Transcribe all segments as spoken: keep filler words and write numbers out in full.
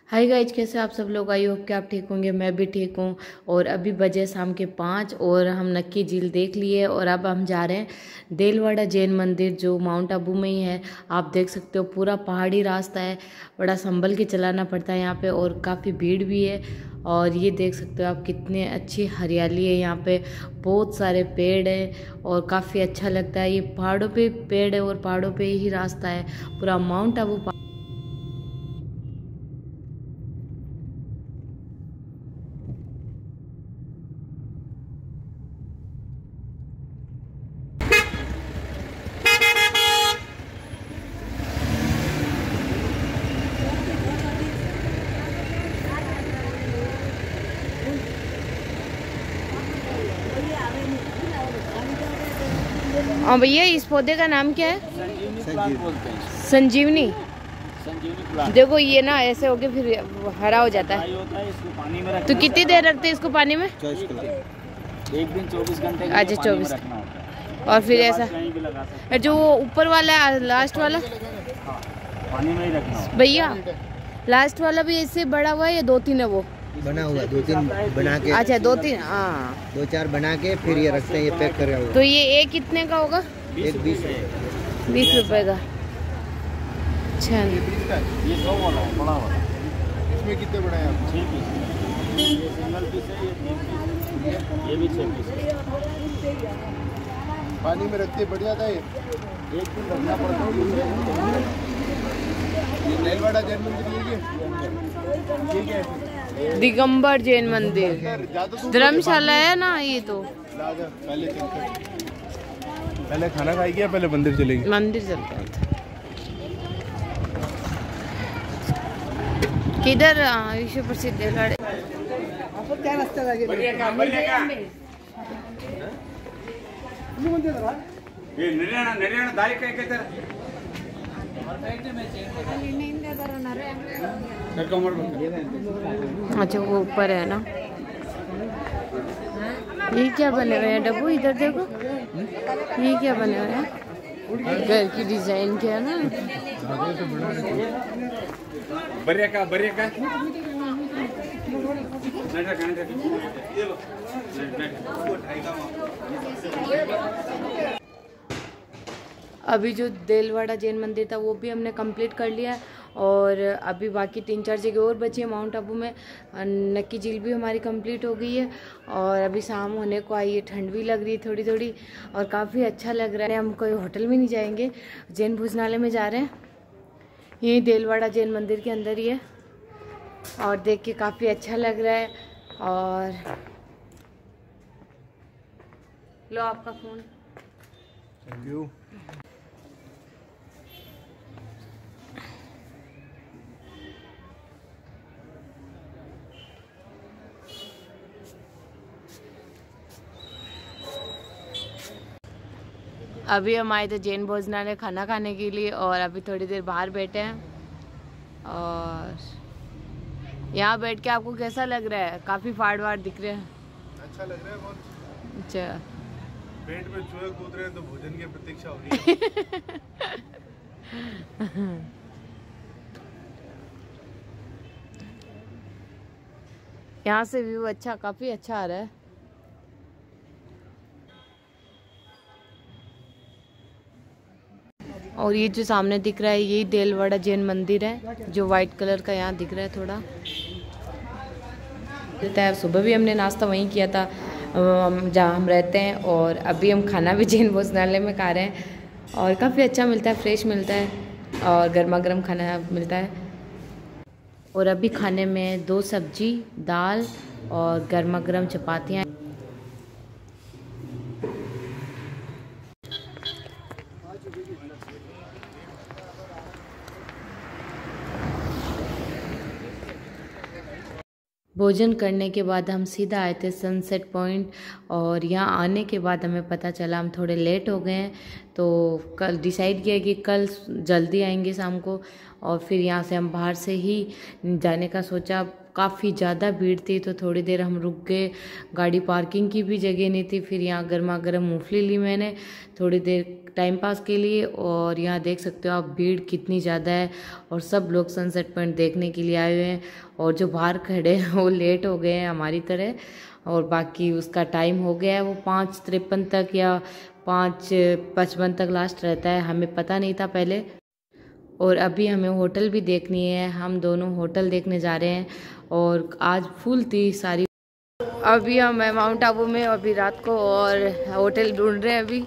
Hi guys, कैसे आप सब लोग। आई होप कि आप ठीक होंगे। मैं भी ठीक हूँ। और अभी बजे शाम के पाँच और हम नक्की झील देख लिए और अब हम जा रहे हैं देलवाड़ा जैन मंदिर जो माउंट आबू में ही है। आप देख सकते हो पूरा पहाड़ी रास्ता है, बड़ा संभल के चलाना पड़ता है यहाँ पे और काफ़ी भीड़ भी है। और ये देख सकते हो आप कितनी अच्छी हरियाली है यहाँ पे, बहुत सारे पेड़ है और काफ़ी अच्छा लगता है। ये पहाड़ों पे पेड़ है और पहाड़ों पे ही रास्ता है, पूरा माउंट आबू। हाँ भैया, इस पौधे का नाम क्या है? संजीवनी बोलते हैं। संजीवनी। संजीवनी प्लांट। देखो ये ना ऐसे होके फिर हरा हो जाता है। होता है, इसको पानी में रखना। तो कितनी देर रखते हैं इसको पानी में? एक दिन चौबीस घंटे अच्छा, चौबीस। और फिर ऐसा कहीं भी लगा सकते जो ऊपर वाला है, लास्ट वाला हाँ, पानी में ही रखना। भैया लास्ट वाला भी इससे बड़ा हुआ है या दो तीन है? वो बना हुआ दो तीन बना के। अच्छा, दो तीन। हाँ, दो चार बना के फिर ये रखते हैं, ये पैक कर हुआ। तो ये एक कितने का होगा? एक बीस बीस रुपए का। अच्छा, ये दो वाला है, बड़ा वाला। इसमें कितने बड़ा है? छः पीस। ये सिंगल पीस है, ये तीन पीस, ये भी छः पीस है। पानी में रखते बढ़िया था ये। एक दिन रखना पड़ता है। ये देलवाड़ा जैन मंदिर ये क्या है? दिगंबर जैन मंदिर धर्मशाला है ना ये। तो पहले पहले खाना खाएगी या पहले मंदिर चलेगी? मंदिर चलते हैं। किधर विश्व प्रसिद्ध है? ये निर्याण निर्याण दारी काय काय तर अच्छा, वो ऊपर है ना। ये क्या बने हुए हैं डब्बू? इधर देखो, ये क्या बने हुए हैं? घर की डिजाइन क्या है ना। बरिया का बरिया का अभी जो देलवाड़ा जैन मंदिर था वो भी हमने कंप्लीट कर लिया है और अभी बाकी तीन चार जगह और बची है माउंट आबू में। नक्की झील भी हमारी कंप्लीट हो गई है और अभी शाम होने को आई है, ठंड भी लग रही है थोड़ी थोड़ी और काफ़ी अच्छा लग रहा है। हम कोई होटल में नहीं जाएंगे, जैन भोजनालय में जा रहे हैं। यही देलवाड़ा जैन मंदिर के अंदर ही है और देख के काफ़ी अच्छा लग रहा है। और लो आपका फ़ोन। Thank you. अभी हम आए थे जैन भोजनालय खाना खाने के लिए और अभी थोड़ी देर बाहर बैठे हैं। और यहाँ बैठ के आपको कैसा लग रहा है? काफ़ी फाड़ वाड़ दिख रहे हैं। अच्छा लग रहा है बहुत। अच्छा, पेट में चूहे कूद रहे हैं तो भोजन की प्रतीक्षा हो रही है। यहाँ से व्यू अच्छा, काफ़ी अच्छा आ रहा है। और ये जो सामने दिख रहा है यही देलवाड़ा जैन मंदिर है जो वाइट कलर का यहाँ दिख रहा है थोड़ा। सुबह भी हमने नाश्ता वहीं किया था जहाँ हम रहते हैं और अभी हम खाना भी जैन भोजनालय में खा रहे हैं और काफ़ी अच्छा मिलता है, फ्रेश मिलता है और गर्मा गर्म खाना मिलता है। और अभी खाने में दो सब्जी, दाल और गर्मा गर्म चपातियाँ। भोजन करने के बाद हम सीधा आए थे सनसेट पॉइंट और यहाँ आने के बाद हमें पता चला हम थोड़े लेट हो गए हैं, तो कल डिसाइड किया कि कल जल्दी आएंगे शाम को। और फिर यहाँ से हम बाहर से ही जाने का सोचा। काफ़ी ज़्यादा भीड़ थी, तो थोड़ी देर हम रुक गए। गाड़ी पार्किंग की भी जगह नहीं थी। फिर यहाँ गर्मा गर्म मूंगफली ली मैंने थोड़ी देर टाइम पास के लिए। और यहाँ देख सकते हो आप भीड़ कितनी ज़्यादा है, और सब लोग सनसेट पॉइंट देखने के लिए आए हुए हैं। और जो बाहर खड़े हैं वो लेट हो गए हैं हमारी तरह, और बाकी उसका टाइम हो गया है। वो पाँच तिरपन तक या पाँच पचपन तक लास्ट रहता है, हमें पता नहीं था पहले। और अभी हमें होटल भी देखनी है, हम दोनों होटल देखने जा रहे हैं। और आज फुल थी सारी। अभी हम है माउंट आबू में अभी रात को, और होटल ढूंढ रहे हैं अभी।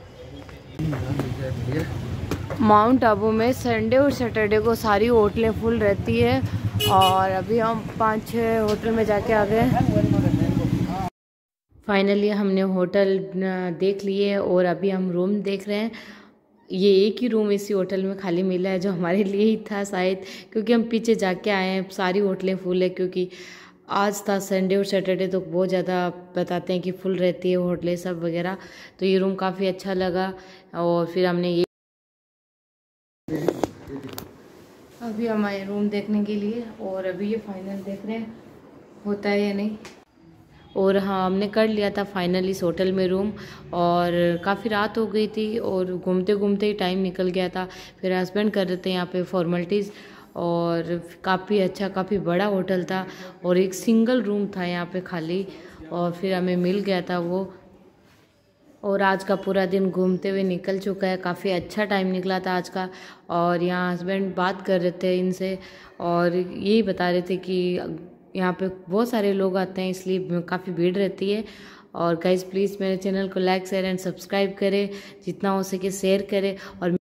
माउंट आबू में संडे और सैटरडे को सारी होटलें फुल रहती है, और अभी हम पाँच छः होटल में जाके आ गए। फाइनली हमने होटल देख लिए, और अभी हम रूम देख रहे हैं। ये एक ही रूम इसी होटल में खाली मिला है, जो हमारे लिए ही था शायद, क्योंकि हम पीछे जाके आए हैं। सारी होटलें फुल है, क्योंकि आज था संडे और सैटरडे तो बहुत ज़्यादा बताते हैं कि फुल रहती है होटलें सब वगैरह। तो ये रूम काफ़ी अच्छा लगा, और फिर हमने ये अभी हम आए रूम देखने के लिए, और अभी ये फाइनल देख रहे हैं होता है या नहीं। और हाँ, हमने कर लिया था फाइनल इस होटल में रूम, और काफ़ी रात हो गई थी, और घूमते घूमते ही टाइम निकल गया था। फिर हस्बैंड कर रहे थे यहाँ पे फॉर्मेलिटीज़, और काफ़ी अच्छा काफ़ी बड़ा होटल था, और एक सिंगल रूम था यहाँ पे खाली, और फिर हमें मिल गया था वो। और आज का पूरा दिन घूमते हुए निकल चुका है, काफ़ी अच्छा टाइम निकला था आज का। और यहाँ हस्बैंड बात कर रहे थे इनसे, और यही बता रहे थे कि यहाँ पे बहुत सारे लोग आते हैं, इसलिए काफ़ी भीड़ रहती है। और गाइज़ प्लीज़ मेरे चैनल को लाइक शेयर एंड सब्सक्राइब करें, जितना हो सके शेयर करें। और